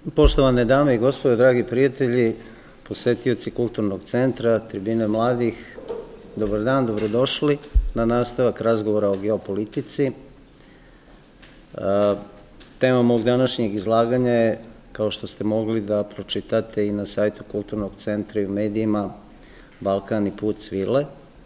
Poštovane dame i gospodo, dragi prijatelji, posetioci Kulturnog centra, Tribine mladih, dobar dan, dobrodošli na nastavak razgovora o geopolitici. Tema mog današnjeg izlaganja je, kao što ste mogli da pročitate i na sajtu Kulturnog centra i u medijima, Balkan i put svile.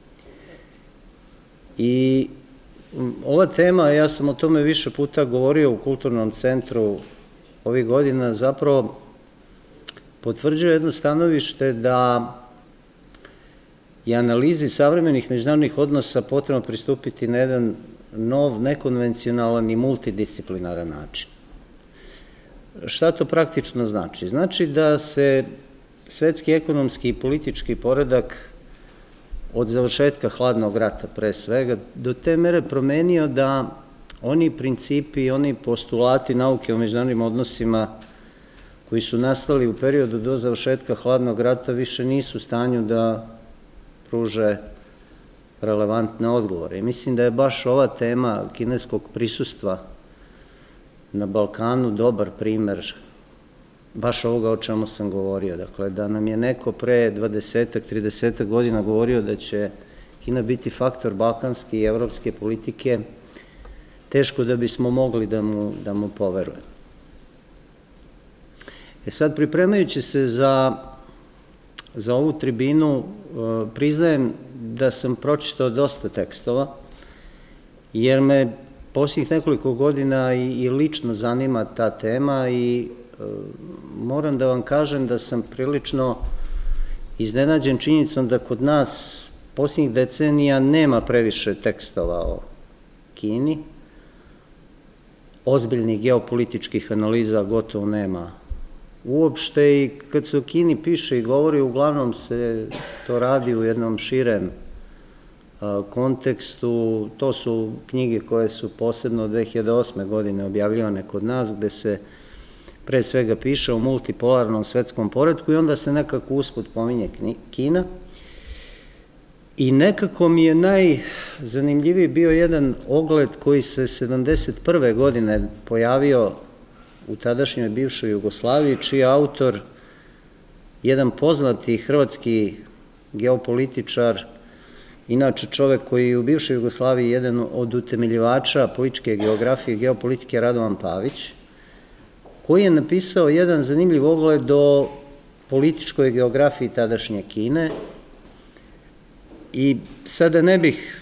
I ova tema, ja sam o tome više puta govorio u Kulturnom centru ovih godina, zapravo potvrđuje jedno stanovište da je analizi savremenih međunarodnih odnosa potrebno pristupiti na jedan nov, nekonvencionalan i multidisciplinaran način. Šta to praktično znači? Znači da se svetski ekonomski i politički poredak od završetka hladnog rata pre svega do te mere promenio da oni principi i oni postulati nauke o međunarodnim odnosima koji su nastali u periodu do završetka hladnog rata više nisu u stanju da pruže relevantne odgovore. I mislim da je baš ova tema kineskog prisustva na Balkanu dobar primer baš ovoga o čemu sam govorio. Dakle, da nam je neko pre 20-30 godina govorio da će Kina biti faktor balkanske i evropske politike, teško da bismo mogli da mu poverujemo. Sad, pripremajući se za ovu tribinu, priznajem da sam pročitao dosta tekstova, jer me posljednjih nekoliko godina i lično zanima ta tema i moram da vam kažem da sam prilično iznenađen činjenicom da kod nas posljednjih decenija nema previše tekstova o Kini, ozbiljnih geopolitičkih analiza gotovo nema uopšte i kad se o Kini piše i govori, uglavnom se to radi u jednom širem kontekstu. To su knjige koje su posebno od 2008. godine objavljivane kod nas, gde se pre svega piše o multipolarnom svetskom poretku i onda se nekako usput pominje Kina. I nekako mi je najzanimljiviji bio jedan ogled koji se 1971. godine pojavio u tadašnjoj bivšoj Jugoslaviji, čiji je autor jedan poznati hrvatski geopolitičar, inače čovek koji je u bivšoj Jugoslaviji jedan od utemeljivača političke geografije i geopolitike, Radovan Pavić, koji je napisao jedan zanimljiv ogled o političkoj geografiji tadašnje Kine. I sada ne bih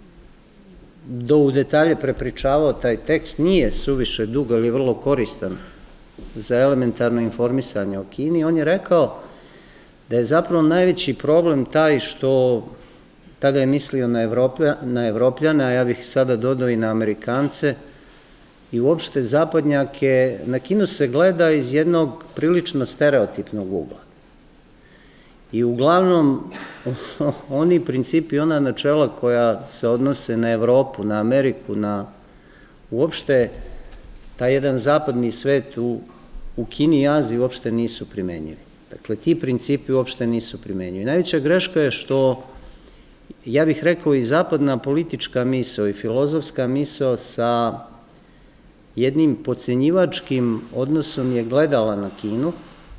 u detalje prepričavao taj tekst, nije suviše dug, ali je vrlo koristan za elementarno informisanje o Kini. On je rekao da je zapravo najveći problem taj što, tada je mislio na Evropljane, a ja bih sada dodao i na Amerikance i uopšte zapadnjake, na Kinu se gleda iz jednog prilično stereotipnog ugla. I uglavnom oni principi, ona načela koja se odnose na Evropu, na Ameriku, na uopšte taj jedan zapadni svet u Kini i Aziji uopšte nisu primenjivi. Dakle, ti principi uopšte nisu primenjivi. Najveća greška je što, ja bih rekao, i zapadna politička misao i filozofska misao sa jednim podcenjivačkim odnosom je gledala na Kinu,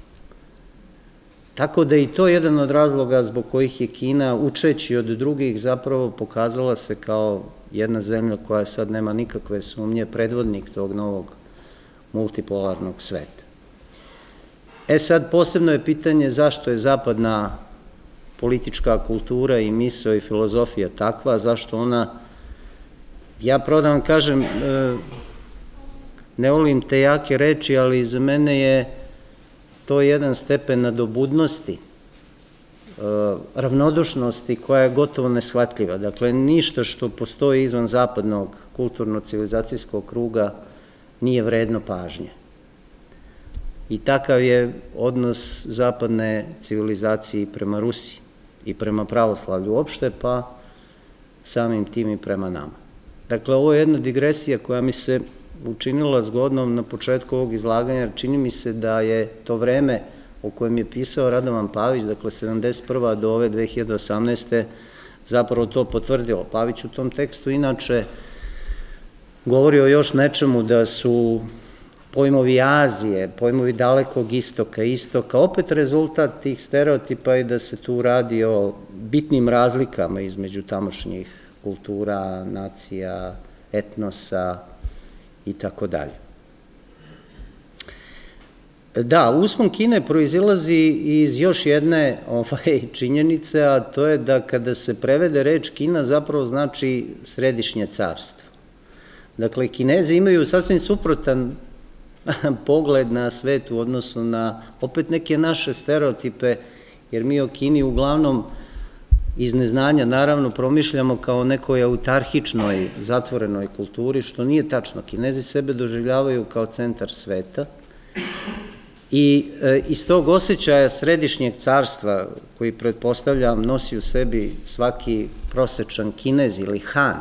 tako da i to je jedan od razloga zbog kojih je Kina, učeći od drugih, zapravo pokazala se kao jedna zemlja koja sad nema nikakve sumnje, predvodnik tog novog multipolarnog sveta. Sad, posebno je pitanje zašto je zapadna politička kultura i misao i filozofija takva, zašto ona, ja pravo da vam kažem, ne volim te jake reči, ali za mene je to je jedan stepen nadobudnosti, ravnodušnosti koja je gotovo neshvatljiva. Dakle, ništa što postoji izvan zapadnog kulturno-civilizacijskog kruga nije vredno pažnje. I takav je odnos zapadne civilizacije i prema Rusiji i prema pravoslavlju uopšte, pa samim tim i prema nama. Dakle, ovo je jedna digresija koja mi se učinila zgodnom na početku ovog izlaganja, jer čini mi se da je to vreme o kojem je pisao Radovan Pavić, dakle 1971. do ove 2018. zapravo to potvrdilo. Pavić u tom tekstu inače govori o još nečemu, da su pojmovi Azije, pojmovi dalekog istoka, opet rezultat tih stereotipa je da se tu radi o bitnim razlikama između tamošnjih kultura, nacija, etnosa i tako dalje. Da, uspon Kine proizilazi iz još jedne činjenice, a to je da kada se prevede reč Kina zapravo znači središnje carstvo. Dakle, Kinezi imaju sasvim suprotan pogled na svet u odnosu na opet neke naše stereotipe, jer mi o Kini uglavnom iz neznanja naravno promišljamo kao nekoj autarhičnoj, zatvorenoj kulturi, što nije tačno. Kinezi sebe doživljavaju kao centar sveta i iz tog osjećaja središnjeg carstva, koji pretpostavljam nosi u sebi svaki prosečan Kinez ili Han,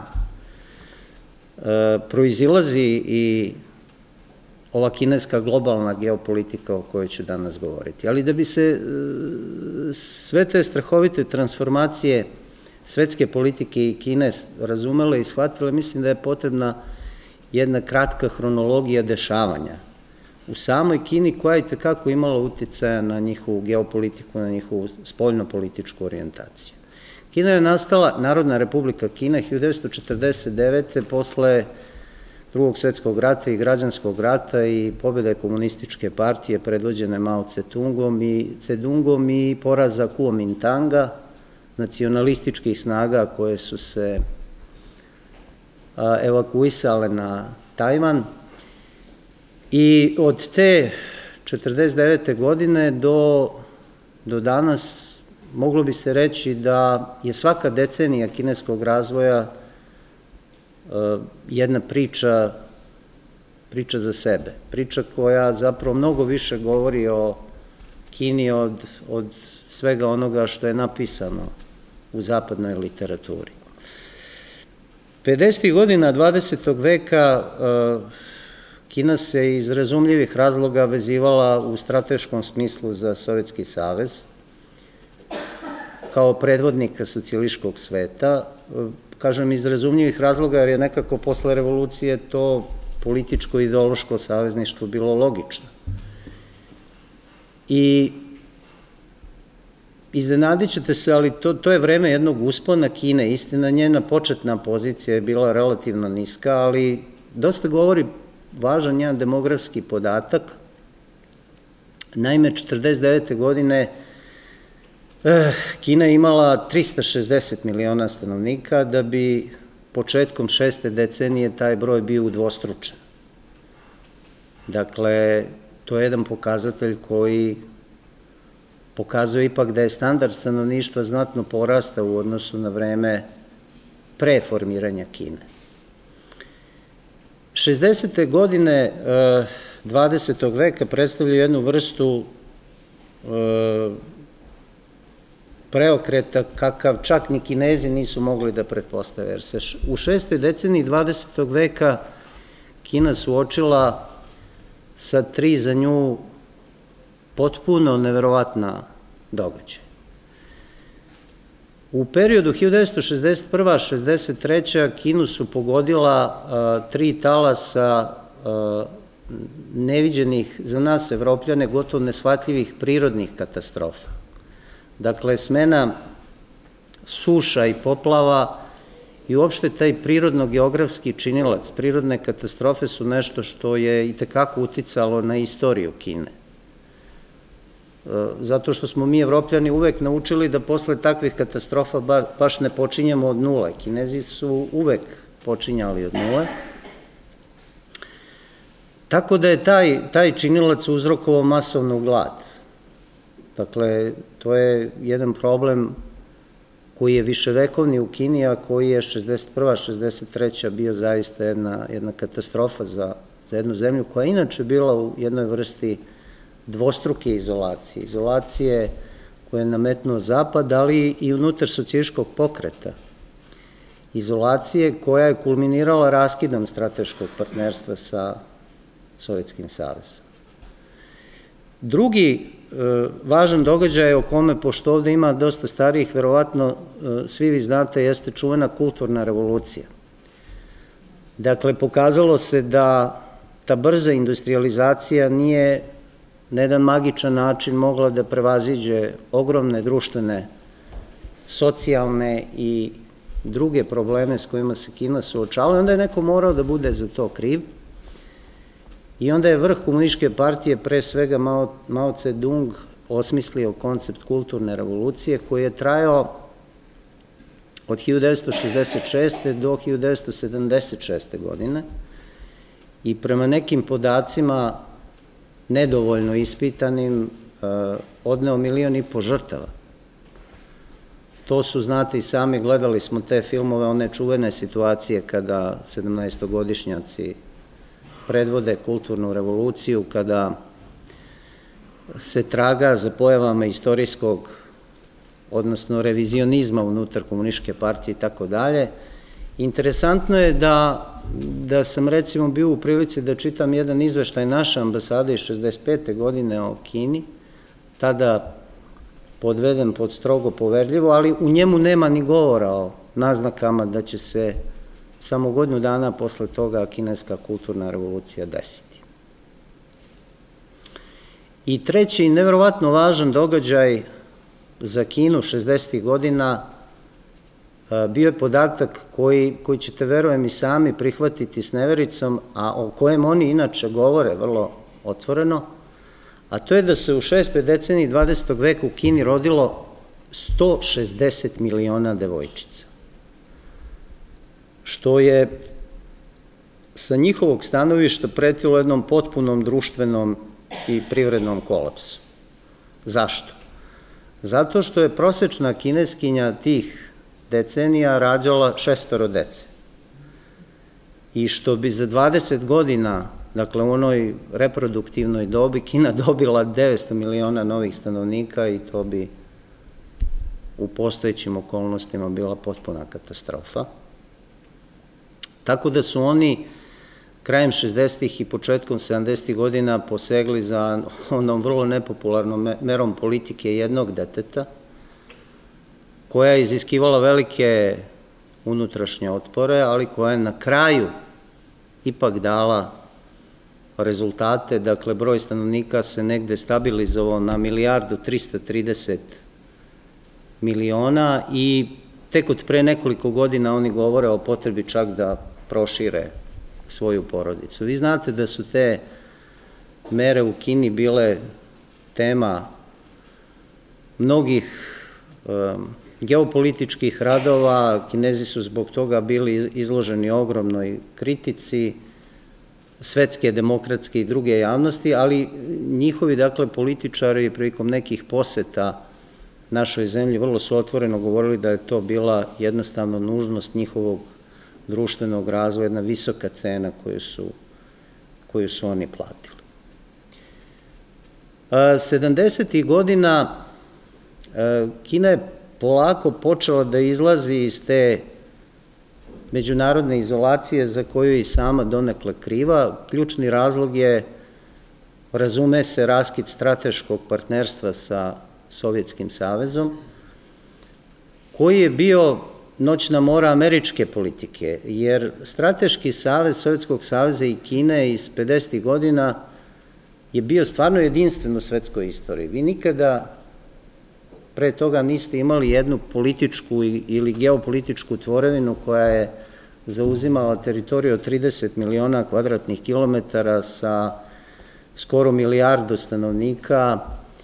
proizilazi i ova kineska globalna geopolitika o kojoj ću danas govoriti. Ali da bi se sve te strahovite transformacije svetske politike i Kine razumele i shvatile, mislim da je potrebna jedna kratka hronologija dešavanja u samoj Kini, koja je tekako imala uticaja na njihovu geopolitiku, na njihovu spoljno-političku orijentaciju. Kina je nastala, Narodna republika Kina, 1949. posle Drugog svetskog rata i građanskog rata i pobjede komunističke partije predvođene Mao Cedungom i poraza Kuomintanga, nacionalističkih snaga koje su se evakuisale na Tajvan. I od te 1949. godine do danas moglo bi se reći da je svaka decenija kineskog razvoja jedna priča za sebe. Priča koja zapravo mnogo više govori o Kini od svega onoga što je napisano u zapadnoj literaturi. 50. godina 20. veka Kina se iz razumljivih razloga vezivala u strateškom smislu za Sovjetski savez kao predvodnika socijalističkog sveta. Kažem iz razumljivih razloga jer je nekako posle revolucije to političko-ideološko savezništvo bilo logično. I iznenadit ćete se, ali to je vreme jednog uspona Kine. Istina, njena početna pozicija je bila relativno niska, ali dosta govori važan jedan demografski podatak. Naime, 1949. godine Kina je imala 360 miliona stanovnika, da bi početkom 6. decenije taj broj bio udvostručen. Dakle, to je jedan pokazatelj koji pokazuje ipak da je standard stanovništva znatno porastao u odnosu na vreme pre formiranja Kine. 60. godine 20. veka predstavljaju jednu vrstu preokreta kakav čak ni Kinezi nisu mogli da pretpostave, jer se u 6. deceniji 20. veka Kina suočila sa 3 za nju potpuno neverovatna događaja. U periodu 1961-63. Kinu su pogodila 3 talasa neviđenih za nas Evropljane, gotovo neshvatljivih prirodnih katastrofa. Dakle, smena suša i poplava i uopšte taj prirodno-geografski činilac, prirodne katastrofe su nešto što je itekako uticalo na istoriju Kine. Zato što smo mi Evropljani uvek naučili da posle takvih katastrofa baš ne počinjemo od nule. Kinezi su uvek počinjali od nule. Tako da je taj činilac uzrokovao masovnu glad. Dakle, to je jedan problem koji je viševekovni u Kini, a koji je 61. 63. bio zaista jedna katastrofa za jednu zemlju koja je inače bila u jednoj vrsti dvostruke izolacije. Izolacije koje je nametnuo Zapad, ali i unutar socijalističkog pokreta. Izolacije koja je kulminirala raskidom strateškog partnerstva sa Sovjetskim savezom. Drugi važan događaj o kome, pošto ovde ima dosta starijih, verovatno svi vi znate, jeste čuvena kulturna revolucija. Dakle, pokazalo se da ta brza industrializacija nije na jedan magičan način mogla da prevaziđe ogromne društvene, socijalne i druge probleme s kojima se Kina suočavala, onda je neko morao da bude za to kriv. I onda je vrh Komunističke partije, pre svega Mao Tse-dung, osmislio koncept kulturne revolucije koji je trajao od 1966. do 1976. godine i prema nekim podacima nedovoljno ispitanim odneo 1,5 miliona žrtava. To su, znate i sami, gledali smo te filmove, one čuvene situacije kada 17-godišnjaci predvode kulturnu revoluciju, kada se traga za pojavama istorijskog, odnosno revizionizma unutar Komunističke partije i tako dalje. Interesantno je da sam recimo bio u prilici da čitam jedan izveštaj naše ambasade iz 1965. godine o Kini, tada podveden pod strogo poverljivo, ali u njemu nema ni govora o naznakama da će se samo godinu dana posle toga kineska kulturna revolucija desiti. I treći i neverovatno važan događaj za Kinu 60. godina bio je podatak koji ćete, verujem, i sami prihvatiti s nevericom, a o kojem oni inače govore vrlo otvoreno, a to je da se u 6. deceniji 20. veka u Kini rodilo 160 miliona devojčica, što je sa njihovog stanovišta pretilo jednom potpunom društvenom i privrednom kolapsu. Zašto? Zato što je prosečna kineskinja tih decenija rađala 6 dece i što bi za 20 godina, dakle u onoj reproduktivnoj dobi, Kina dobila 900 miliona novih stanovnika i to bi u postojećim okolnostima bila potpuna katastrofa. Tako da su oni krajem 60. i početkom 70. godina posegli za onom vrlo nepopularnom merom politike jednog deteta, koja je iziskivala velike unutrašnje otpore, ali koja je na kraju ipak dala rezultate. Dakle, broj stanovnika se negde stabilizovao na 1,330 miliona i tek od pre nekoliko godina oni govore o potrebi čak da prošire svoju porodicu. Vi znate da su te mere u Kini bile tema mnogih geopolitičkih radova, Kinezi su zbog toga bili izloženi ogromnoj kritici svetske, demokratske i druge javnosti, ali njihovi, dakle, političari prilikom nekih poseta našoj zemlji vrlo su otvoreno govorili da je to bila jednostavno nužnost njihovog društvenog razvoja, jedna visoka cena koju su oni platili. 70. godina Kina je polako počela da izlazi iz te međunarodne izolacije za koju je i sama donekle kriva. Ključni razlog je, razume se, raskid strateškog partnerstva sa Sovjetskim savezom, koji je bio noćna mora američke politike, jer strateški savez Sovjetskog saveza i Kine iz 50. godina je bio stvarno jedinstven u svetskoj istoriji. Vi nikada pre toga niste imali jednu političku ili geopolitičku tvorevinu koja je zauzimala teritoriju od 30 miliona kvadratnih kilometara sa skoro 1 milijardu stanovnika,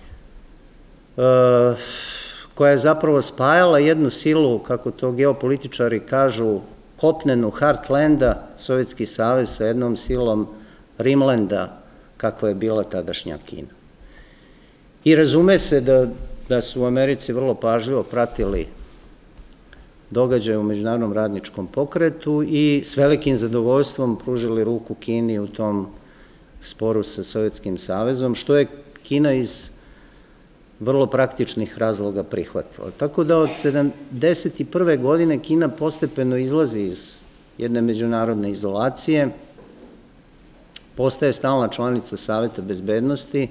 koja je zapravo spajala jednu silu, kako to geopolitičari kažu, kopnenu Heartlanda, Sovjetski savez, sa jednom silom Rimlanda, kakva je bila tadašnja Kina. I razume se da su u Americi vrlo pažljivo pratili događaje u međunarodnom radničkom pokretu i s velikim zadovoljstvom pružili ruku Kini u tom sporu sa Sovjetskim savezom, što je Kina iz vrlo praktičnih razloga prihvatila. Tako da od 71. godine Kina postepeno izlazi iz jedne međunarodne izolacije, postaje stalna članica Saveta bezbednosti.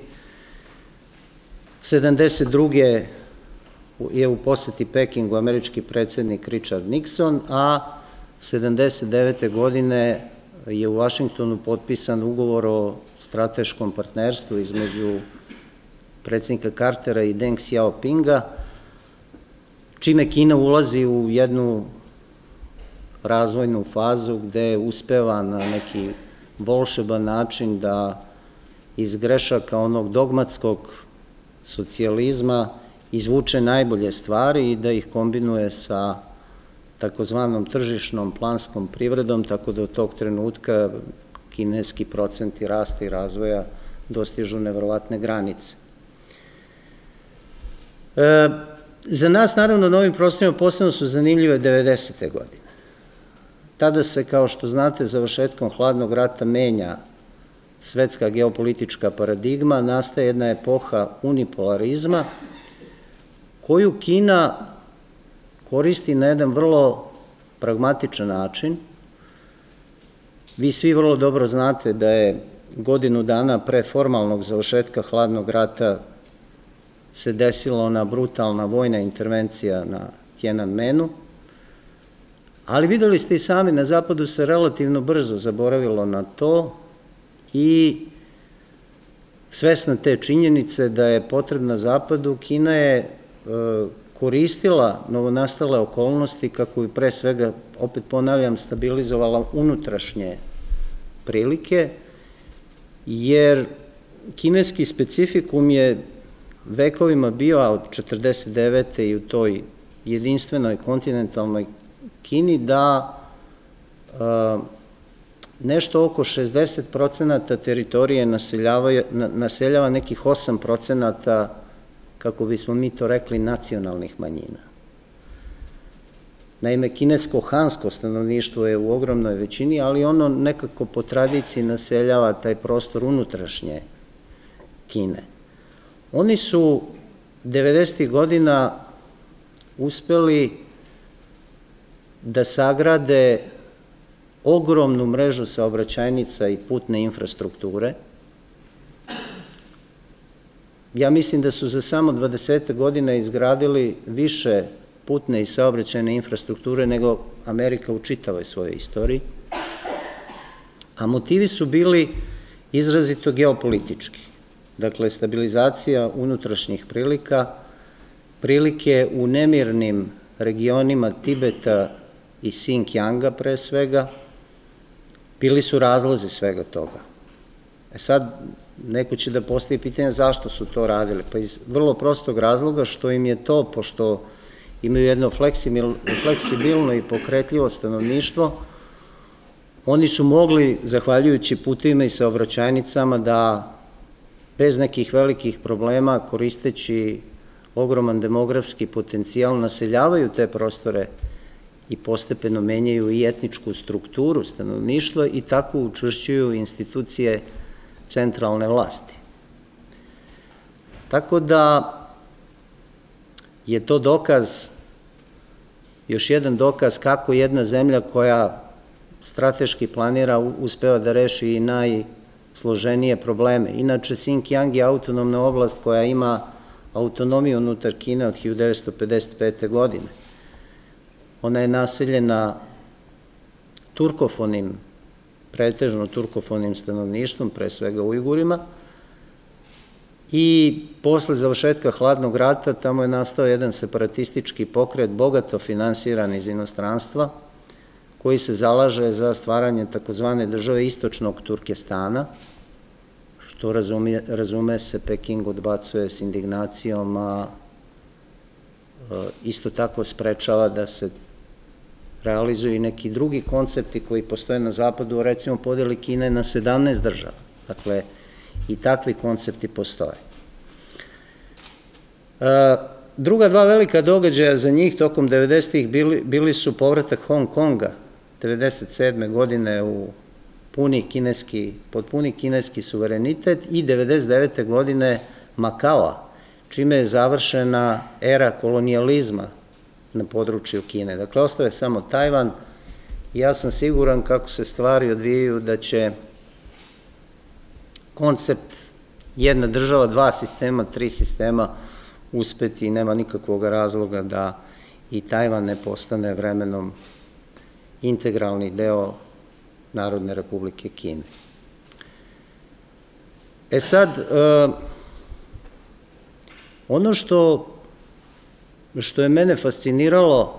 72. je u poseti Pekingu američki predsednik Richard Nixon, a 79. godine je u Vašingtonu potpisan ugovor o strateškom partnerstvu između predsjednika Cartera i Deng Xiaopinga, čime Kina ulazi u jednu razvojnu fazu gde uspeva na neki volšeban način da iz grešaka onog dogmatskog socijalizma izvuče najbolje stvari i da ih kombinuje sa takozvanom tržišnom planskom privredom, tako da od tog trenutka kineski procenti rasta i razvoja dostižu neverovatne granice. Za nas, naravno, na ovim prostorima posebno su zanimljive 90. godine. Tada se, kao što znate, završetkom hladnog rata menja svetska geopolitička paradigma, nastaje jedna epoha unipolarizma, koju Kina koristi na jedan vrlo pragmatičan način. Vi svi vrlo dobro znate da je godinu dana pre formalnog završetka hladnog rata se desila ona brutalna vojna intervencija na Tiananmenu, ali videli ste i sami, na zapadu se relativno brzo zaboravilo na to i svesna te činjenice da je potrebna zapadu, Kina je koristila novonastale okolnosti kako bi pre svega, opet ponavljam, stabilizovala unutrašnje prilike, jer kineski specifikum je vekovima bio, a od 49. i u toj jedinstvenoj kontinentalnoj Kini, da nešto oko 60% teritorije naseljava nekih 8%, kako bismo mi to rekli, nacionalnih manjina. Naime, kinesko-hansko stanovništvo je u ogromnoj većini, ali ono nekako po tradiciji naseljava taj prostor unutrašnje Kine. Oni su 90. godina uspeli da sagrade ogromnu mrežu saobraćajnica i putne infrastrukture. Ja mislim da su za samo 20 godina izgradili više putne i saobraćajne infrastrukture nego Amerika u čitavoj svojoj istoriji, a motivi su bili izrazito geopolitički. Dakle, stabilizacija unutrašnjih prilika, prilike u nemirnim regionima Tibeta i Sinkianga pre svega, bili su razlozi svega toga. Sad, neko će da postavi pitanje zašto su to radili. Pa iz vrlo prostog razloga što im je to, pošto imaju jedno fleksibilno i pokretljivo stanovništvo, oni su mogli, zahvaljujući putevima i saobraćajnicama, da bez nekih velikih problema, koristeći ogroman demografski potencijal, naseljavaju te prostore i postepeno menjaju i etničku strukturu stanovništva i tako učvršćuju institucije centralne vlasti. Tako da je to dokaz, još jedan dokaz kako jedna zemlja koja strateški planira uspeva da reši i najsloženije probleme. Inače, Sinkiang je autonomna oblast koja ima autonomiju unutar Kine od 1955. godine. Ona je naseljena turkofonim, pretežno turkofonim stanovništvom, pre svega Ujgurima, i posle završetka hladnog rata tamo je nastao jedan separatistički pokret, bogato finansiran iz inostranstva, koji se zalaže za stvaranje takozvane države istočnog Turkestana, što razume se Peking odbacuje s indignacijom, a isto tako sprečava da se realizuju i neki drugi koncepti koji postoje na zapadu, recimo podeli Kine na 17 država. Dakle, i takvi koncepti postoje. Druga dva velika događaja za njih tokom 90-ih bili su povratak Hong Konga 1997. godine pod puni kineski suverenitet i 1999. godine Makaoa, čime je završena era kolonijalizma na području Kine. Dakle, ostaje samo Tajvan i ja sam siguran kako se stvari odvijaju da će koncept jedna država, dva sistema, tri sistema uspeti i nema nikakvog razloga da i Tajvan ne postane vremenom integralni deo Narodne Republike Kine. E sad, ono što je mene fasciniralo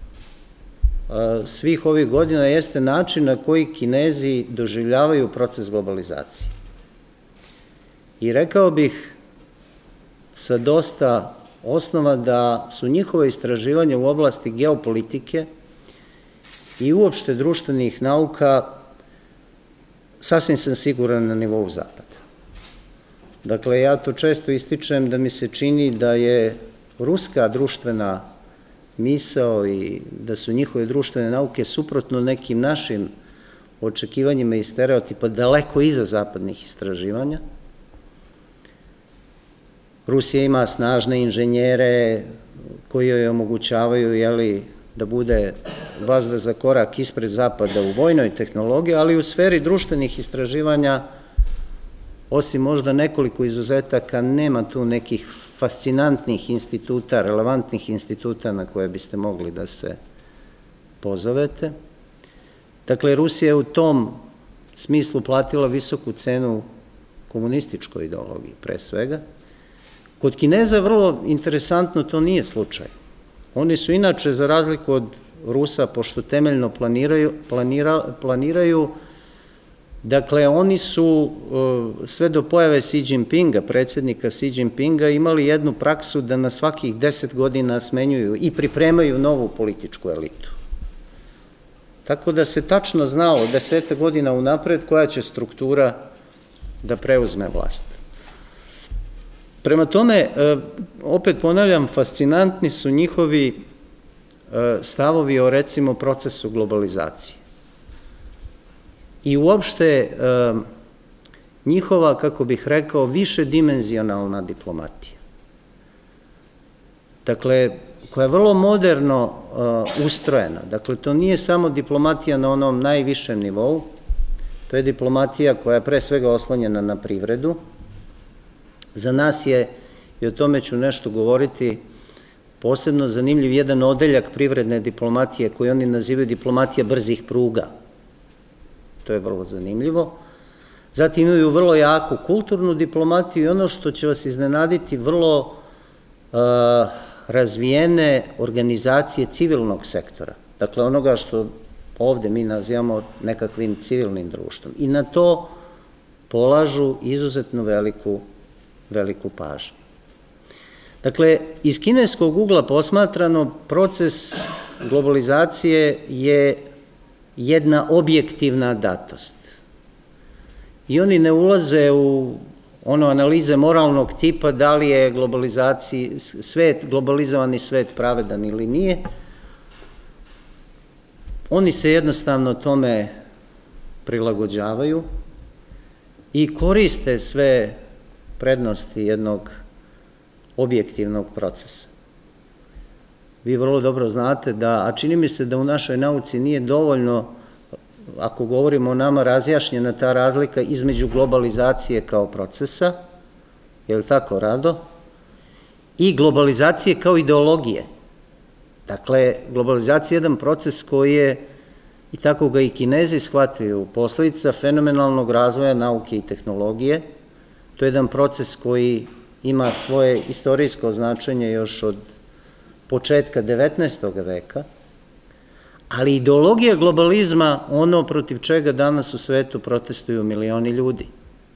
svih ovih godina jeste način na koji Kinezi doživljavaju proces globalizacije. I rekao bih sa dosta osnova da su njihove istraživanja u oblasti geopolitike i uopšte društvenih nauka sasvim sam siguran na nivou Zapada. Dakle, ja to često ističem da mi se čini da je ruska društvena misao i da su njihove društvene nauke suprotno nekim našim očekivanjima i stereotipa daleko iza zapadnih istraživanja. Rusija ima snažne inženjere koji joj omogućavaju da bude vazda za korak ispred Zapada u vojnoj tehnologiji, ali u sferi društvenih istraživanja, osim možda nekoliko izuzetaka, nema tu nekih fascinantnih instituta, relevantnih instituta na koje biste mogli da se pozovete. Dakle, Rusija je u tom smislu platila visoku cenu komunističkoj ideologiji, pre svega. Kod Kineza vrlo interesantno to nije slučaj. Oni su inače, za razliku od Rusa, pošto temeljno planiraju, dakle, oni su sve do pojave Xi Jinpinga, predsjednika Xi Jinpinga, imali jednu praksu da na svakih 10 godina smenjuju i pripremaju novu političku elitu. Tako da se tačno znalo 10 godina unapred koja će struktura da preuzme vlast. Prema tome, opet ponavljam, fascinantni su njihovi stavovi o, recimo, procesu globalizacije. I uopšte njihova, kako bih rekao, višedimenzionalna diplomatija. Dakle, koja je vrlo moderno ustrojena. Dakle, to nije samo diplomatija na onom najvišem nivou, to je diplomatija koja je pre svega oslonjena na privredu. Za nas je, i o tome ću nešto govoriti, posebno zanimljiv jedan odeljak privredne diplomatije koji oni nazivaju diplomatija brzih pruga. To je vrlo zanimljivo. Zatim imaju vrlo jaku kulturnu diplomatiju i ono što će vas iznenaditi, vrlo razvijene organizacije civilnog sektora. Dakle, onoga što ovde mi nazivamo nekakvim civilnim društvom. I na to polažu izuzetno veliku pažnju. Dakle, iz kineskog ugla posmatrano, proces globalizacije je jedna objektivna datost. I oni ne ulaze u analize moralnog tipa da li je globalizovani svet pravedan ili nije. Oni se jednostavno tome prilagođavaju i koriste sve prednosti jednog objektivnog procesa. Vi vrlo dobro znate a čini mi se da u našoj nauci nije dovoljno, ako govorimo o nama, razjašnjena ta razlika između globalizacije kao procesa, je li tako, Rado, i globalizacije kao ideologije. Dakle, globalizacija je jedan proces koji je, i tako ga i Kinezi shvataju, posledica fenomenalnog razvoja nauke i tehnologije. To je jedan proces koji ima svoje istorijsko značenje još od početka 19. veka, ali ideologija globalizma, ono protiv čega danas u svetu protestuju milioni ljudi.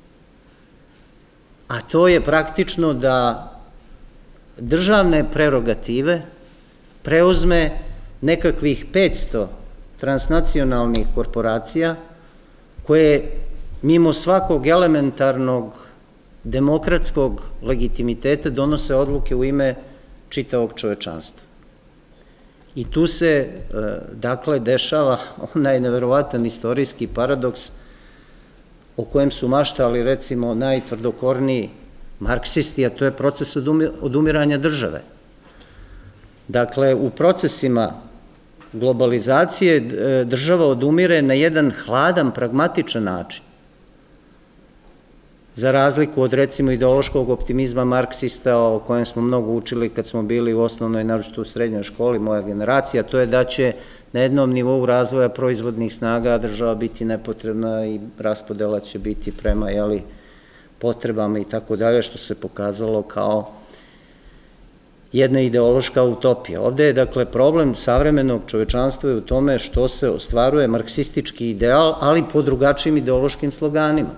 A to je praktično da državne prerogative preuzme nekakvih 500 transnacionalnih korporacija koje mimo svakog elementarnog demokratskog legitimiteta donose odluke u ime čitavog čovečanstva. I tu se, dakle, dešava onaj neverovatan istorijski paradoks o kojem su maštali, recimo, najtvrdokorniji marksisti, a to je proces odumiranja države. Dakle, u procesima globalizacije država odumire na jedan hladan, pragmatičan način. za razliku od recimo ideološkog optimizma marksista o kojem smo mnogo učili kad smo bili u osnovnoj, naročito u srednjoj školi, moja generacija, to je da će na jednom nivou razvoja proizvodnih snaga država biti nepotrebna i raspodela će biti prema potrebama i tako dalje, što se pokazalo kao jedna ideološka utopija. Ovde je, dakle, problem savremenog čovečanstva u tome što se ostvaruje marksistički ideal, ali po drugačijim ideološkim sloganima.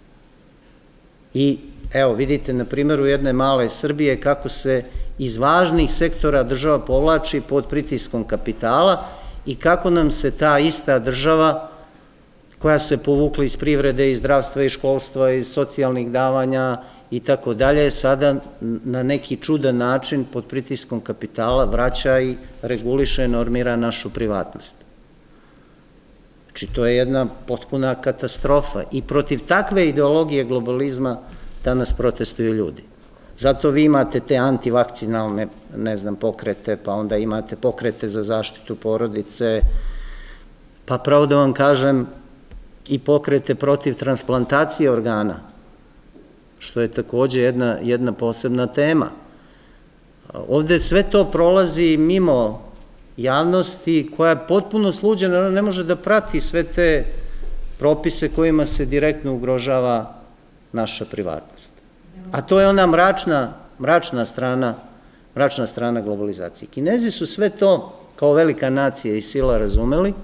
I, evo, vidite na primjeru jedne male Srbije kako se iz važnih sektora država povlači pod pritiskom kapitala i kako nam se ta ista država, koja se povukla iz privrede, iz zdravstva, iz školstva, iz socijalnih davanja i tako dalje, sada na neki čudan način pod pritiskom kapitala vraća i reguliše, normira našu privatnost. Znači, to je jedna potpuna katastrofa i protiv takve ideologije globalizma danas protestuju ljudi. Zato vi imate te antivakcinalne, ne znam, pokrete, pa onda imate pokrete za zaštitu porodice, pa pravo da vam kažem i pokrete protiv transplantacije organa, što je takođe jedna posebna tema. Ovde sve to prolazi mimo javnosti koja je potpuno sluđena, ona ne može da prati sve te propise kojima se direktno ugrožava naša privatnost. A to je ona mračna strana globalizacije. Kinezi su sve to kao velika nacija i sila razumeli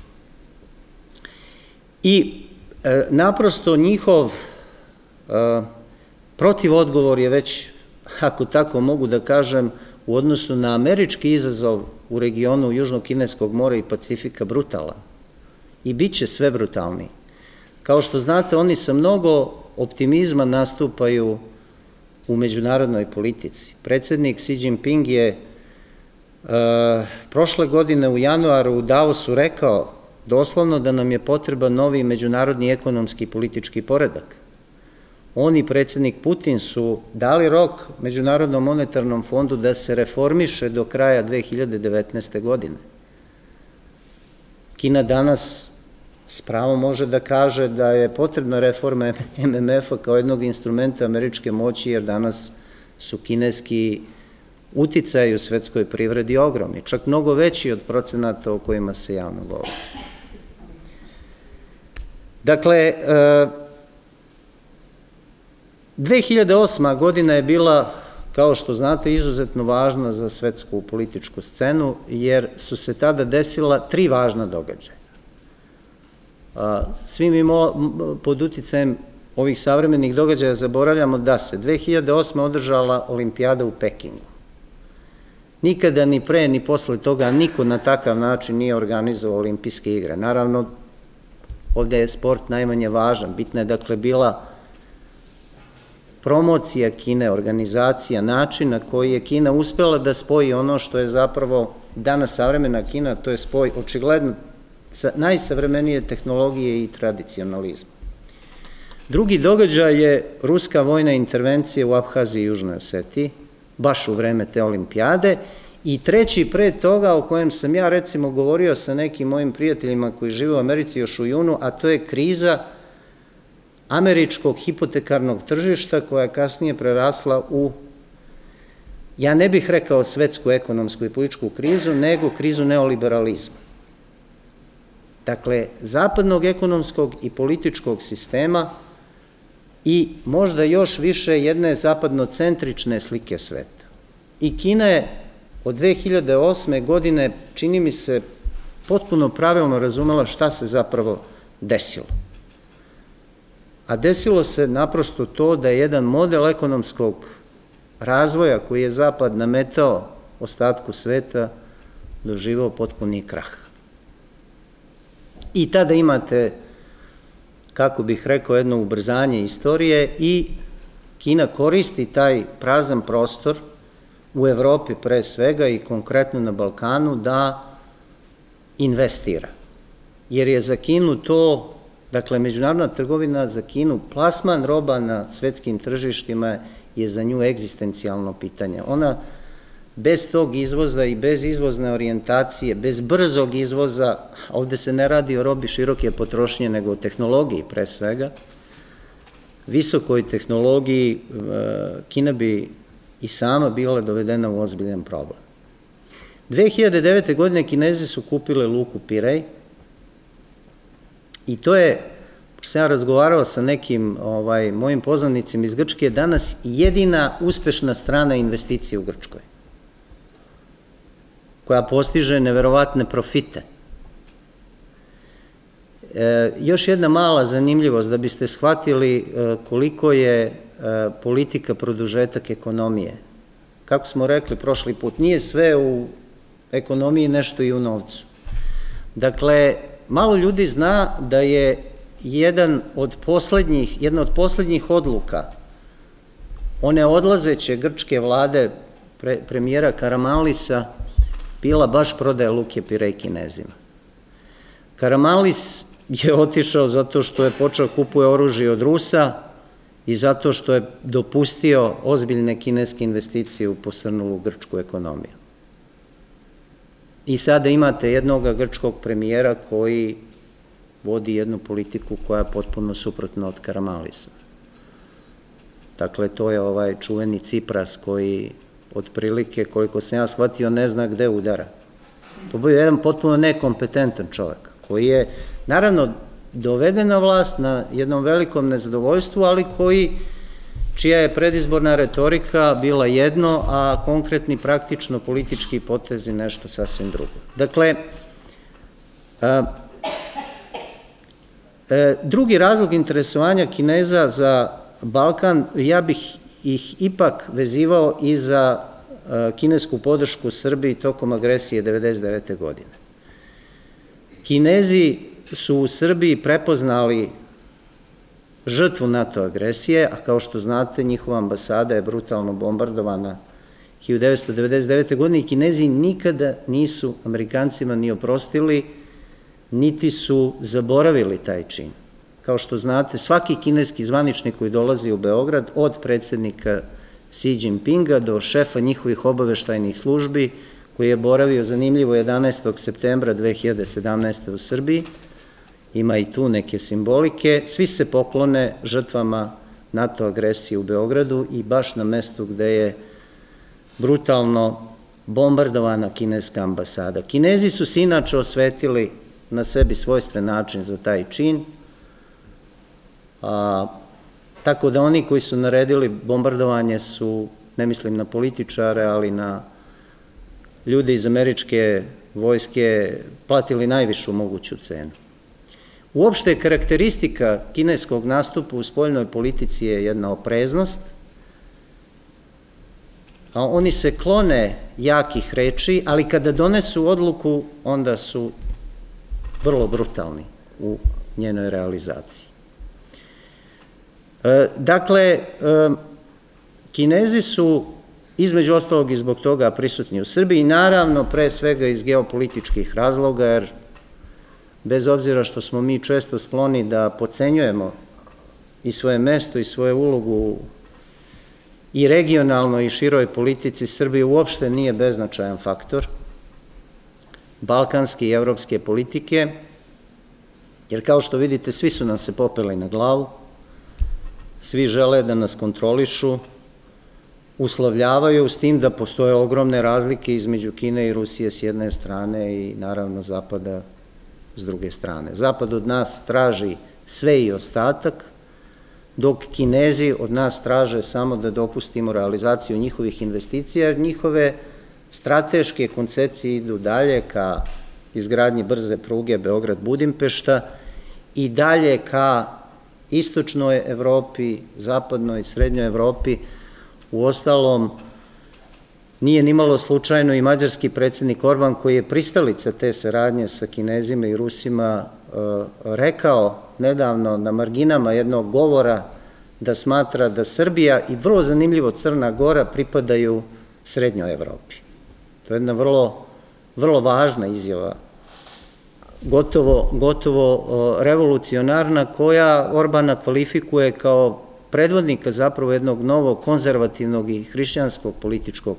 i naprosto njihov protivodgovor je već, ako tako mogu da kažem, u odnosu na američki izazov u regionu Južnog kineskog mora i Pacifika brutalan. I bit će sve brutalniji. Kao što znate, oni sa mnogo optimizma nastupaju u međunarodnoj politici. Predsednik Xi Jinping je prošle godine u januaru u Davosu rekao doslovno da nam je potreban novi međunarodni ekonomski i politički poredak. On i predsednik Putin su dali rok Međunarodnom monetarnom fondu da se reformiše do kraja 2019. godine. Kina danas s pravom može da kaže da je potrebna reforma MMF-a kao jednog instrumenta američke moći, jer danas su kineski uticaji u svetskoj privredi ogromni, čak mnogo veći od procenata o kojima se javno govori. Dakle, 2008. godina je bila, kao što znate, izuzetno važna za svetsku političku scenu, jer su se tada desila 3 važna događaja. Svi mi pod uticajem ovih savremenih događaja zaboravljamo da se 2008. održala olimpijada u Pekingu. Nikada ni pre ni posle toga niko na takav način nije organizovao olimpijske igre. Naravno, ovde je sport najmanje važan. Bitna je, dakle, bila promocija Kine, organizacija, način na koji je Kina uspela da spoji ono što je zapravo danas savremena Kina, to je spoj očigledno najsavremenije tehnologije i tradicionalizma. Drugi događaj je ruska vojna intervencija u Abhaziji i Južnoj Osetiji, baš u vreme te olimpijade, i treći pre toga, o kojem sam ja recimo govorio sa nekim mojim prijateljima koji žive u Americi još u junu, a to je kriza američkog hipotekarnog tržišta koja je kasnije prerasla u, ja ne bih rekao svetsku ekonomsku i političku krizu, nego krizu neoliberalizma. Dakle, zapadnog ekonomskog i političkog sistema i možda još više jedne zapadnocentrične slike sveta. I Kina je od 2008. godine, čini mi se, potpuno pravilno razumela šta se zapravo desilo. A desilo se naprosto to da je jedan model ekonomskog razvoja koji je Zapad nametao ostatku sveta doživao potpuni krah. I tada imate, kako bih rekao, jedno ubrzanje istorije i Kina koristi taj prazan prostor u Evropi pre svega i konkretno na Balkanu da investira. Jer je za Kinu to, dakle, međunarodna trgovina za Kinu, plasman roba na svetskim tržištima je za nju egzistencijalno pitanje. Ona bez tog izvoza i bez izvozne orijentacije, bez brzog izvoza, ovde se ne radi o robi široke potrošnje, nego o tehnologiji pre svega, visokoj tehnologiji, Kina bi i sama bila dovedena u ozbiljan problem. 2009. godine Kinezi su kupile luku Pirej i to je, sam ja razgovarao sa nekim mojim poznanicima iz Grčke, danas jedina uspešna strana investicija u Grčkoj, koja postiže neverovatne profite. Još jedna mala zanimljivost da biste shvatili koliko je politika produžetak ekonomije. Kako smo rekli prošli put, nije sve u ekonomiji, nešto i u novcu. Dakle, malo ljudi zna da je jedna od poslednjih odluka one odlazeće grčke vlade premijera Karamanlisa bila baš prodaja luke Pirej Kinezima. Karamanlis je otišao zato što je počeo kupuje oružje od Rusa i zato što je dopustio ozbiljne kineske investicije u posrnulu grčku ekonomiju. I sada imate jednog grčkog premijera koji vodi jednu politiku koja je potpuno suprotna od Karamanlisa. Dakle, to je ovaj čuveni Cipras koji otprilike, koliko sam ja shvatio, ne zna gde udara. To bio jedan potpuno nekompetentan čovek, koji je, naravno, doveden na vlast na jednom velikom nezadovoljstvu, ali čija je predizborna retorika bila jedno, a konkretni praktično politički potezi nešto sasvim drugo. Dakle, drugi razlog interesovanja Kineza za Balkan, ja bih ih ipak vezivao i za kinesku podršku Srbiji tokom agresije 1999. godine. Kinezi su u Srbiji prepoznali žrtvu NATO agresije, a kao što znate, njihova ambasada je brutalno bombardovana 1999. godine i Kinezi nikada nisu Amerikancima ni oprostili, niti su zaboravili taj čin. Kao što znate, svaki kineski zvaničnik koji dolazi u Beograd, od predsednika Xi Jinpinga do šefa njihovih obaveštajnih službi, koji je boravio zanimljivo 11. septembra 2017. u Srbiji, ima i tu neke simbolike, svi se poklone žrtvama NATO agresije u Beogradu i baš na mestu gde je brutalno bombardovana kineska ambasada. Kinezi su se inače osvetili na sebi svojstven način za taj čin, tako da oni koji su naredili bombardovanje su, ne mislim na političare, ali na ljude iz američke vojske, platili najvišu moguću cenu. Uopšte karakteristika kineskog nastupa u spoljnoj politici je jedna opreznost, a oni se klone jakih reči, ali kada donesu odluku, onda su vrlo brutalni u njenoj realizaciji. Dakle, Kinezi su između ostalog i zbog toga prisutni u Srbiji, naravno pre svega iz geopolitičkih razloga, jer bez obzira što smo mi često skloni da podcenjujemo i svoje mesto i svoju ulogu i regionalnoj i široj politici, Srbije uopšte nije beznačajan faktor balkanske i evropske politike, jer kao što vidite, svi su nam se popeli na glavu, svi žele da nas kontrolišu, uslovljavaju s tim da postoje ogromne razlike između Kine i Rusije s jedne strane i naravno Zapada s druge strane. Zapad od nas traži sve i ostatak, dok Kinezi od nas traže samo da dopustimo realizaciju njihovih investicija, jer njihove strateške koncepcije idu dalje ka izgradnji brze pruge Beograd-Budimpešta i dalje ka istočnoj Evropi, zapadnoj i srednjoj Evropi. Uostalom, nije nimalo slučajno i mađarski predsednik Orban, koji je pristalica te saradnje sa Kinezima i Rusima, rekao nedavno na marginama jednog govora da smatra da Srbija i vrlo zanimljivo Crna Gora pripadaju srednjoj Evropi. To je jedna vrlo važna izjava, gotovo revolucionarna, koja Orbana kvalifikuje kao predvodnika zapravo jednog novog konzervativnog i hrišćanskog političkog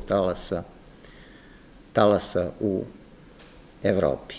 talasa u Evropi.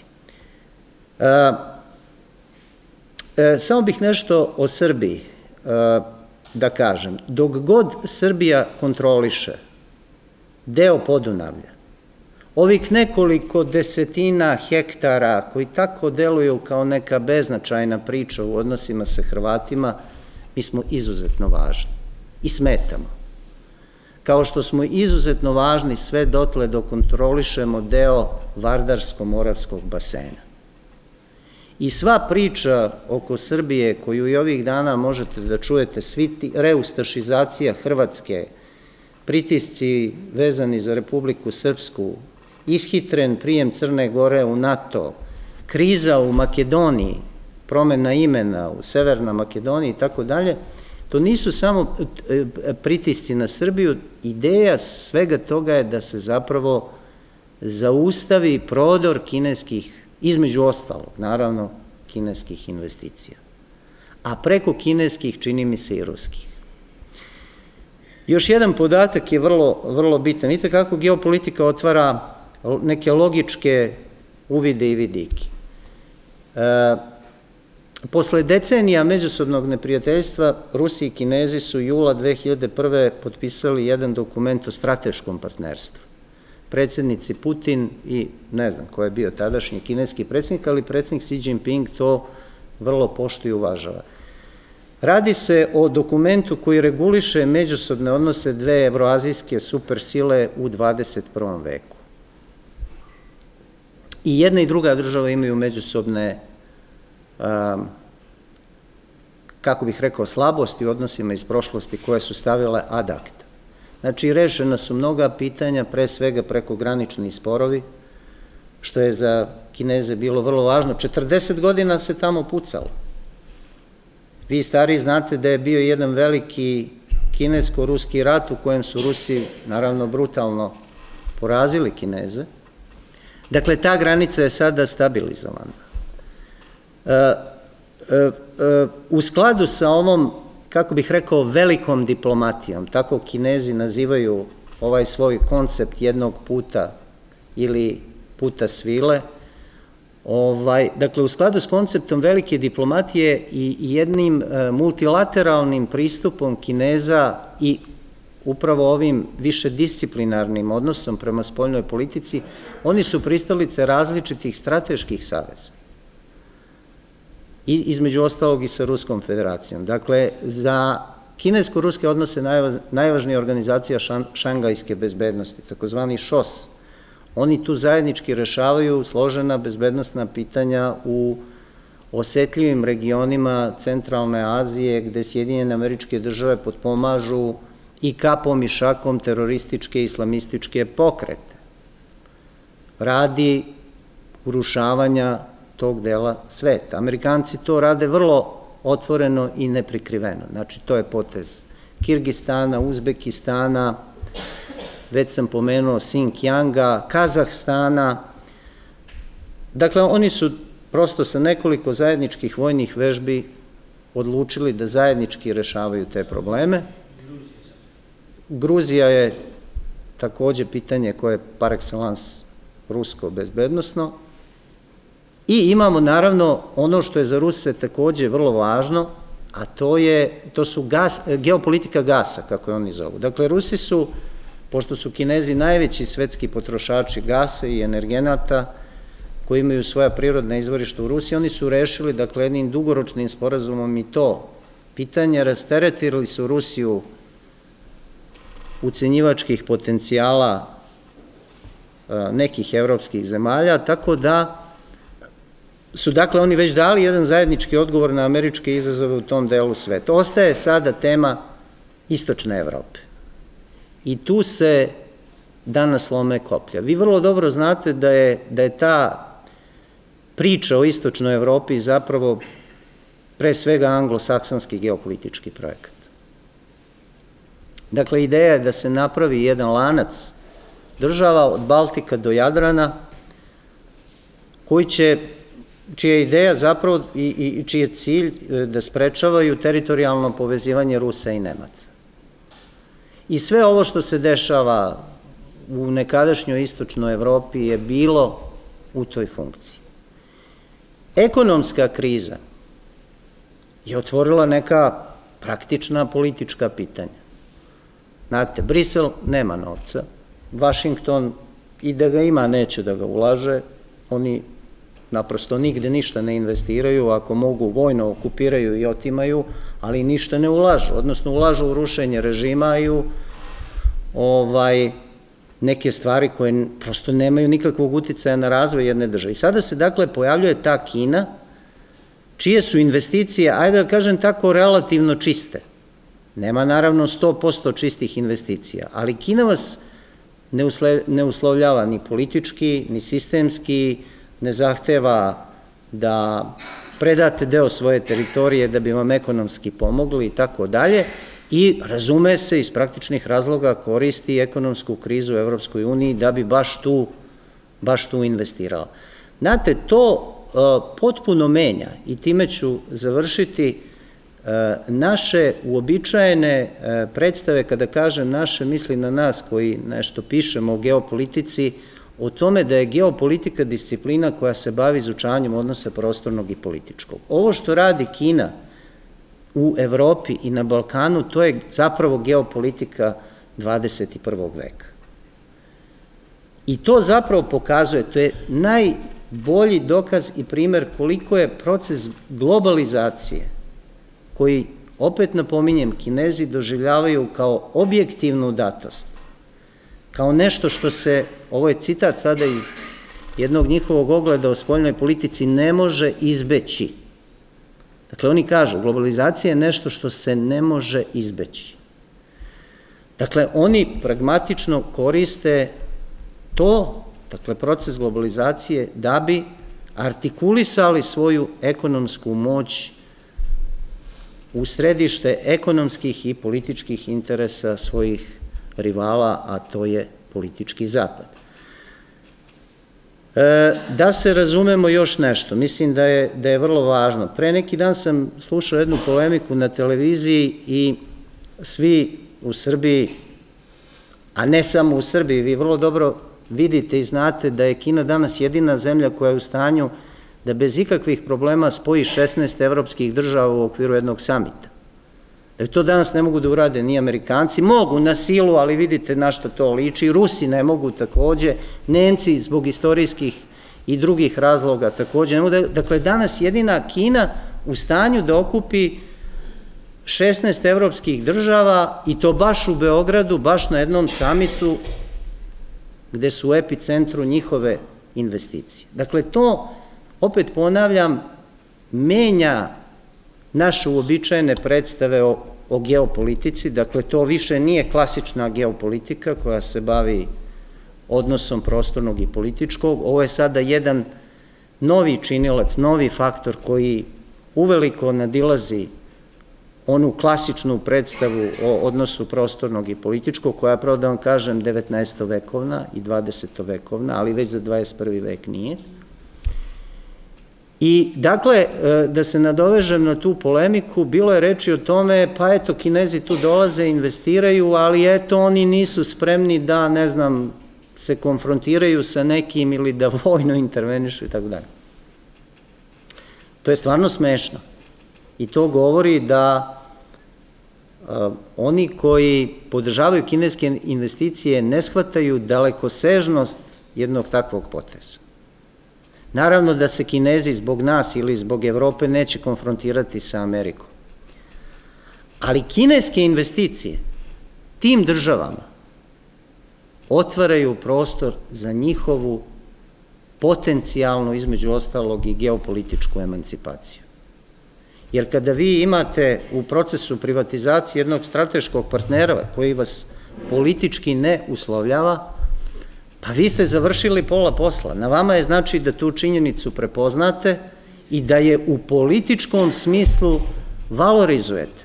Samo bih nešto o Srbiji. da kažem, dok god Srbija kontroliše deo Podunavlja, ovih nekoliko desetina hektara koji tako deluju kao neka beznačajna priča u odnosima sa Hrvatima, mi smo izuzetno važni i smetamo. Kao što smo izuzetno važni sve dotle dok kontrolišemo deo Vardarsko-Moravskog basena. I sva priča oko Srbije koju i ovih dana možete da čujete, reustašizacija Hrvatske, pritisci vezani za Republiku Srpsku, ishitren prijem Crne Gore u NATO, kriza u Makedoniji, promena imena u Severnoj Makedoniji i tako dalje, to nisu samo pritisci na Srbiju, ideja svega toga je da se zapravo zaustavi prodor kineskih, između ostalog, naravno, kineskih investicija. A preko kineskih čini mi se i ruskih. Još jedan podatak je vrlo bitan. Vidite kako geopolitika otvara neke logičke uvide i vidike. Posle decenija međusobnog neprijateljstva, Rusi i Kinezi su jula 2001. potpisali jedan dokument o strateškom partnerstvu. Predsjednici Putin i ne znam ko je bio tadašnji kineski predsjednik, ali predsjednik Xi Jinping to vrlo poštuje i uvažava. Radi se o dokumentu koji reguliše međusobne odnose dve evroazijske supersile u 21. veku. I jedna i druga država imaju međusobne, kako bih rekao, slabosti u odnosima iz prošlosti koje su stavile ad acta. Znači, rešena su mnoga pitanja, pre svega prekogranični sporovi, što je za Kineze bilo vrlo važno. 40 godina se tamo pucalo. Vi stari znate da je bio jedan veliki kinesko-ruski rat u kojem su Rusi, naravno, brutalno porazili Kineze. Dakle, ta granica je sada stabilizovana. U skladu sa ovom, kako bih rekao, velikom diplomatijom, tako Kinezi nazivaju ovaj svoj koncept jednog puta ili puta svile, dakle, u skladu s konceptom velike diplomatije i jednim multilateralnim pristupom Kineza i upravo ovim višedisciplinarnim odnosom prema spoljnoj politici, oni su pristalice različitih strateških saveza. I između ostalog i sa Ruskom federacijom. Dakle, za kinesko-ruske odnose najvažnija organizacija Šangajske bezbednosti, takozvani ŠOS. Oni tu zajednički rešavaju složena bezbednostna pitanja u osetljivim regionima Centralne Azije, gde Sjedinjene Američke Države potpomažu i kapom i šakom terorističke i islamističke pokrete. Radi urušavanja tog dela sveta. Amerikanci to rade vrlo otvoreno i neprikriveno. Znači, to je potez Kirgistana, Uzbekistana, već sam pomenuo Sinkianga, Kazahstana. Dakle, oni su prosto sa nekoliko zajedničkih vojnih vežbi odlučili da zajednički rešavaju te probleme. Gruzija je takođe pitanje koje je par excellence rusko bezbednosno. I imamo naravno ono što je za Ruse takođe vrlo važno, a to su geopolitika gasa, kako je oni zovu. Dakle, Rusi su, pošto su Kinezi najveći svetski potrošači gasa i energenata, koji imaju svoja prirodna izvorišta u Rusiji, oni su rešili, dakle, jednim dugoročnim sporazumom i to pitanje, rasteretili su Rusiju ucenjivačkih potencijala nekih evropskih zemalja, tako da su, dakle, oni već dali jedan zajednički odgovor na američke izazove u tom delu sveta. Ostaje sada tema Istočne Evrope. I tu se danas lome koplja. Vi vrlo dobro znate da je ta priča o Istočnoj Evropi zapravo pre svega anglosaksonski geopolitički projekat. Dakle, ideja je da se napravi jedan lanac država od Baltika do Jadrana, čija je ideja zapravo i čiji je cilj da sprečavaju teritorijalno povezivanje Rusa i Nemaca. I sve ovo što se dešava u nekadašnjoj Istočnoj Evropi je bilo u toj funkciji. Ekonomska kriza je otvorila neka praktična politička pitanja. Znate, Brisel nema novca, Vašington i da ga ima neće da ga ulaže, oni naprosto nigde ništa ne investiraju, ako mogu vojno okupiraju i otimaju, ali ništa ne ulažu, odnosno ulažu u rušenje režima i u neke stvari koje prosto nemaju nikakvog uticaja na razvoj jedne države. I sada se dakle pojavljuje ta Kina, čije su investicije, ajde da kažem tako, relativno čiste. Nema naravno 100% čistih investicija, ali Kina vas ne uslovljava ni politički, ni sistemski, ne zahteva da predate deo svoje teritorije da bi vam ekonomski pomogli i tako dalje, i razume se iz praktičnih razloga koristi ekonomsku krizu u Evropskoj uniji da bi baš tu investirala. Znate, to potpuno menja, i time ću završiti, naše uobičajene predstave, kada kažem naše, mislim na nas koji nešto pišemo o geopolitici, o tome da je geopolitika disciplina koja se bavi izučavanjem odnosa prostornog i političkog. Ovo što radi Kina u Evropi i na Balkanu, to je zapravo geopolitika 21. veka. I to zapravo pokazuje, to je najbolji dokaz i primer koliko je proces globalizacije, koji, opet napominjem, Kinezi doživljavaju kao objektivnu datost, kao nešto što se, ovo je citat sada iz jednog njihovog ogleda o spoljnoj politici, ne može izbeći. Dakle, oni kažu, globalizacija je nešto što se ne može izbeći. Dakle, oni pragmatično koriste to, dakle, proces globalizacije, da bi artikulisali svoju ekonomsku moć u središte ekonomskih i političkih interesa svojih rivala, a to je politički zapad. Da se razumemo još nešto, mislim da je vrlo važno. Pre neki dan sam slušao jednu polemiku na televiziji i svi u Srbiji, a ne samo u Srbiji, vi vrlo dobro vidite i znate da je Kina danas jedina zemlja koja je u stanju da bez ikakvih problema spoji 16 evropskih država u okviru jednog samita. Da to danas ne mogu da urade ni Amerikanci, mogu na silu, ali vidite na što to liči, Rusi ne mogu takođe, Nemci zbog istorijskih i drugih razloga takođe ne mogu. Dakle, danas jedina Kina u stanju da okupi 16 evropskih država, i to baš u Beogradu, baš na jednom samitu gde su u epicentru njihove investicije. Dakle, to, opet ponavljam, menja naše uobičajene predstave o geopolitici. Dakle, to više nije klasična geopolitika koja se bavi odnosom prostornog i političkog. Ovo je sada jedan novi činilac, novi faktor koji uveliko nadilazi onu klasičnu predstavu o odnosu prostornog i političkog, koja je, pravo da vam kažem, 19. vekovna i 20. vekovna, ali već za 21. vek nije. I, dakle, da se nadovežem na tu polemiku, bilo je reči o tome, pa eto, Kinezi tu dolaze, investiraju, ali eto, oni nisu spremni da, ne znam, se konfrontiraju sa nekim ili da vojno intervenišu i tako dalje. To je stvarno smešno. I to govori da oni koji podržavaju kineske investicije ne shvataju dalekosežnost jednog takvog poteza. Naravno da se Kinezi zbog nas ili zbog Evrope neće konfrontirati sa Amerikom. Ali kineske investicije tim državama otvaraju prostor za njihovu potencijalnu, između ostalog, i geopolitičku emancipaciju. Jer kada vi imate u procesu privatizacije jednog strateškog partnera koji vas politički ne uslovljava, pa vi ste završili pola posla. Na vama je, znači, da tu činjenicu prepoznate i da je u političkom smislu valorizujete.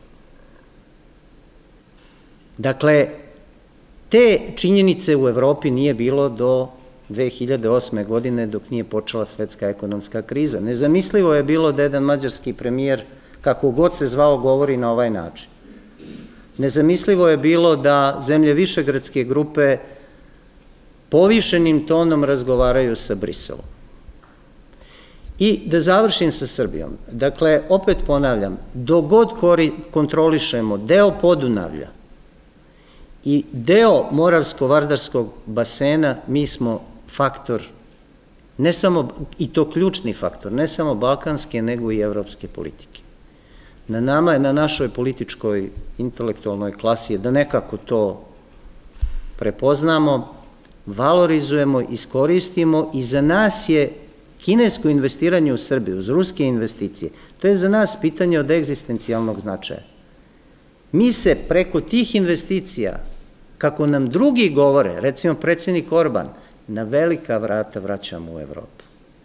Dakle, te činjenice u Evropi nije bilo do 2008. godine, dok nije počela svetska ekonomska kriza. Nezamislivo je bilo da jedan mađarski premijer, kako god se zvao, govori na ovaj način. Nezamislivo je bilo da zemlje Višegradske grupe povišenim tonom razgovaraju sa Briselom. I da završim sa Srbijom. Dakle, opet ponavljam, dok god kontrolišemo deo Podunavlja i deo Moravsko-Vardarskog basena, mi smo faktor, ne samo, i to ključni faktor, ne samo balkanske, nego i evropske politike. Na nama je, na našoj političkoj, intelektualnoj klasi je da nekako to prepoznamo, valorizujemo, iskoristimo i za nas je kinesko investiranje u Srbiju, uz ruske investicije, to je za nas pitanje od egzistencijalnog značaja. Mi se preko tih investicija, kako nam drugi govore, recimo predsjednik Orban, na velika vrata vraćamo u Evropu.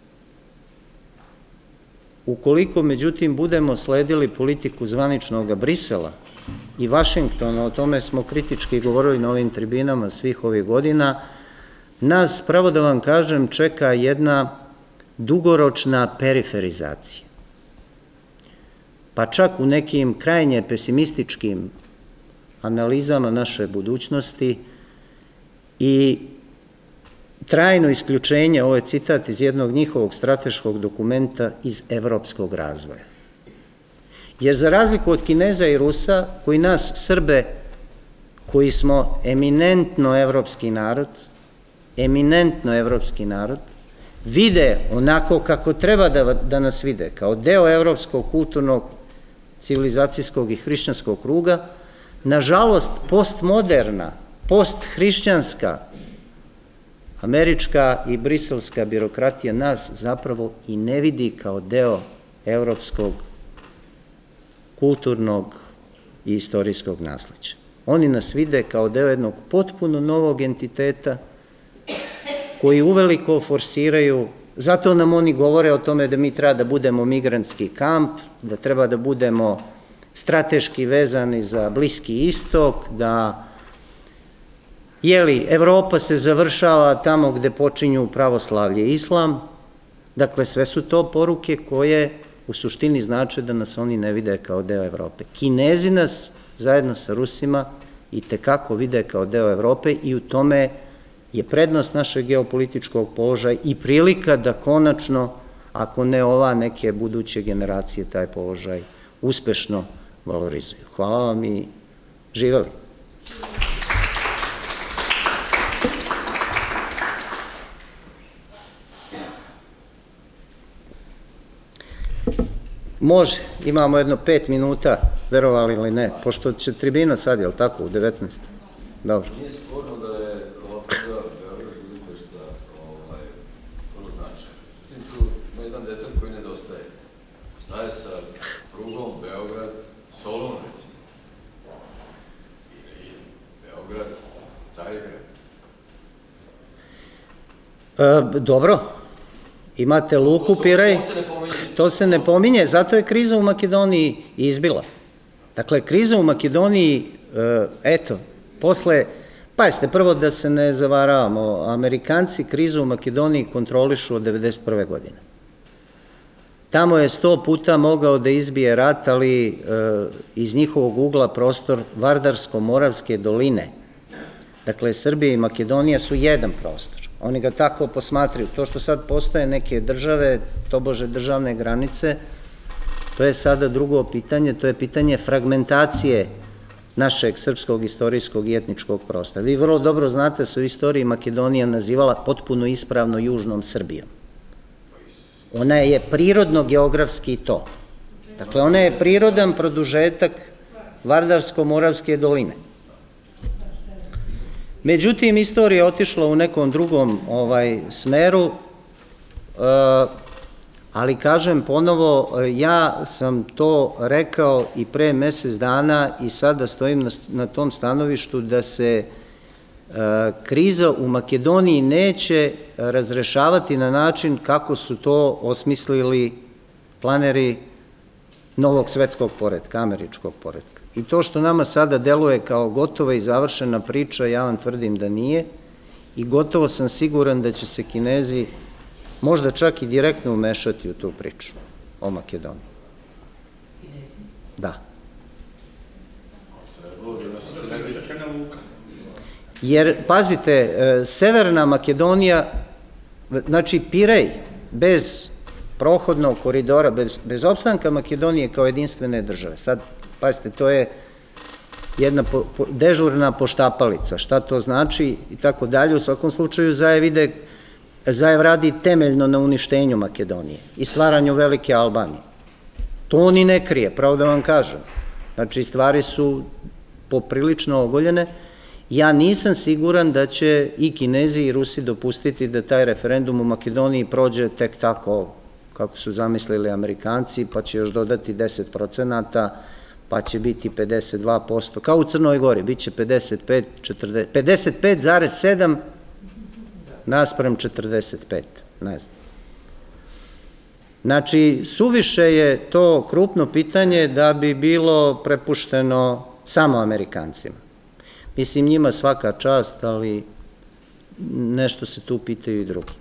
Ukoliko, međutim, budemo sledili politiku zvaničnog Brisela i Vašingtona, o tome smo kritički govorili na ovim tribinama svih ovih godina, nas, pravo da vam kažem, čeka jedna dugoročna periferizacija. Pa čak u nekim krajnje pesimističkim analizama naše budućnosti i trajno isključenje, ovo je citat iz jednog njihovog strateškog dokumenta, iz evropskog razvoja. Jer za razliku od Kineza i Rusa, koji nas Srbe, koji smo eminentno evropski narod, vide onako kako treba da nas vide, kao deo evropskog, kulturnog, civilizacijskog i hrišćanskog kruga, nažalost, postmoderna, posthrišćanska, američka i briselska birokratija nas zapravo i ne vidi kao deo evropskog, kulturnog i istorijskog nasleđa. Oni nas vide kao deo jednog potpuno novog entiteta koji uveliko forsiraju, zato nam oni govore o tome da mi treba da budemo migrantski kamp, da treba da budemo strateški vezani za Bliski istok, da Evropa se završava tamo gde počinju pravoslavlje i islam. Dakle, sve su to poruke koje u suštini znače da nas oni ne vide kao deo Evrope. Kinezi nas, zajedno sa Rusima, i tekako vide kao deo Evrope i u tome je prednost našeg geopolitičkog položaja i prilika da konačno, ako ne ova, neke buduće generacije taj položaj uspešno valorizuju. Hvala vam i živeli. Može, imamo jedno 5 minuta, verovali ili ne, pošto će tribina sad, je li tako, u 19. Dobro. Nije sporno da je ova pruga Beograd-Budimpešta vrlo značajna. Tu ima jedan detalj koji nedostaje. Šta je sa prugom Beograd-Solun, recimo? Ili Beograd-Carigrad? Dobro. Imate luku Pirej, to se ne pominje, zato je kriza u Makedoniji izbila. Dakle, kriza u Makedoniji, eto, posle, pazite, prvo da se ne zavaravamo, Amerikanci krizu u Makedoniji kontrolišu od 1991. godine. Tamo je 100 puta mogao da izbije rat, ali iz njihovog ugla prostor Vardarsko-Moravske doline, dakle, Srbija i Makedonija su jedan prostor. Oni ga tako posmatraju. To što sad postoje neke države, tobože državne granice, to je sada drugo pitanje, to je pitanje fragmentacije našeg srpskog, istorijskog i etničkog prostora. Vi vrlo dobro znate da se u istoriji Makedonija nazivala potpuno ispravno južnom Srbijom. Ona je prirodno geografski to. Dakle, ona je prirodan produžetak Vardarsko-Moravske doline. Međutim, istorija je otišla u nekom drugom smeru, ali kažem ponovo, ja sam to rekao i pre mesec dana i sada stojim na tom stanovištu da se kriza u Makedoniji neće razrešavati na način kako su to osmislili planeri novog svetskog poretka, američkog poretka. I to što nama sada deluje kao gotova i završena priča, ja vam tvrdim da nije i gotovo sam siguran da će se Kinezi možda čak i direktno umešati u tu priču o Makedoniji. Kinezi? Da. Jer, pazite, Severna Makedonija, znači Pirej, bez prohodnog koridora, bez opstanka Makedonije kao jedinstvene države. Sad, pazite, to je jedna dežurna poštapalica, šta to znači i tako dalje. U svakom slučaju Zajev radi temeljno na uništenju Makedonije i stvaranju Velike Albanije. To on i ne krije, pravo da vam kažem. Znači, stvari su poprilično ogoljene. Ja nisam siguran da će i Kinezi i Rusi dopustiti da taj referendum u Makedoniji prođe tek tako kako su zamislili Amerikanci, pa će još dodati 10%, pa će biti 52%, kao u Crnoj Gori, bit će 55,7 naspram 45, ne znam. Znači, suviše je to krupno pitanje da bi bilo prepušteno samo Amerikancima. Mislim, njima svaka čast, ali nešto se tu pitaju i drugi.